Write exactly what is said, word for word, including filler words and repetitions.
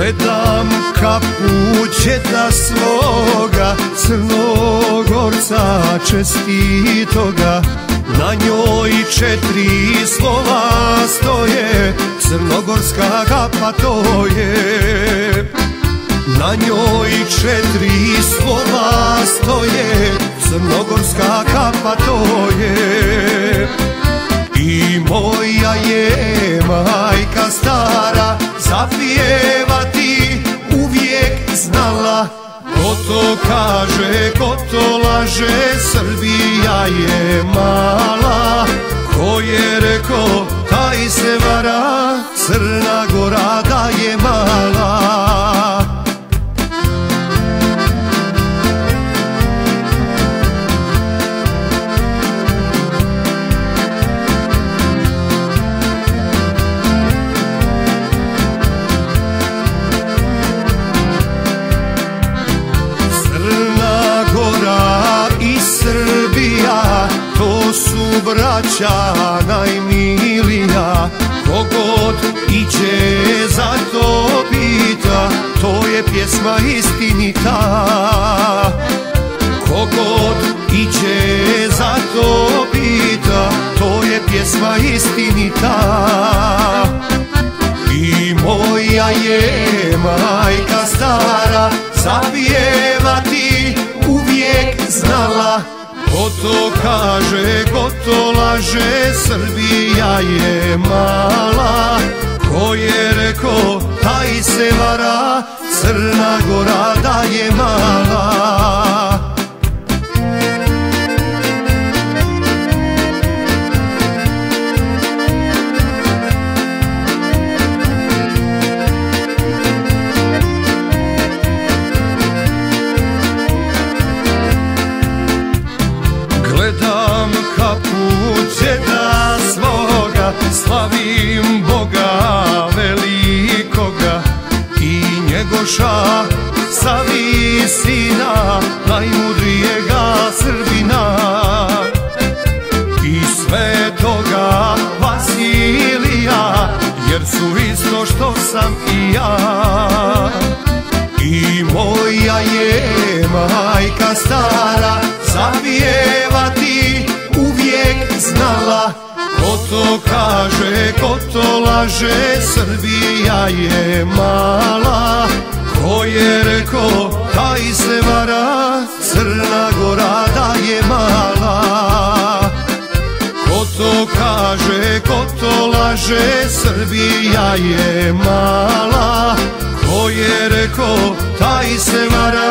Gledam kapu džeda svoga, Crnogorca čestitoga. Na njoj četiri slova stoje, crnogorska kapa to je. Na njoj četiri slova stoje, crnogorska kapa to je. I moja je majka stara zapjevati uvijek znala. Ko to kaže, ko to laže, Srbija je mala. Ko je reko, taj se vara, Crna Gora da je mala. Srbija, to su braća najmilija. Kogod iđe za to pita, to je pjesma istinita. Kogod iđe za to pita, to je pjesma istinita. I moja je majka stara zapjevati uvijek znala. Ko to kaže, ko to laže, Srbija je mala. Ko je reko, taj se vara, Crna Gora da je mala. Gledam kapu džeda svoga, slavim Boga velikoga. I Njegoša sa visina, najmudrijega Srbina. I svetoga Vasilija, jer su isto što sam i ja. I moja je majka stara zapjevati uvijek znala. Ko to kaže, ko to laže, Srbija je mala. Ko je reko, taj se vara, Crna Gora da je mala. Ko to kaže, ko to laže, Srbija je mala. Ko je reko, taj se vara,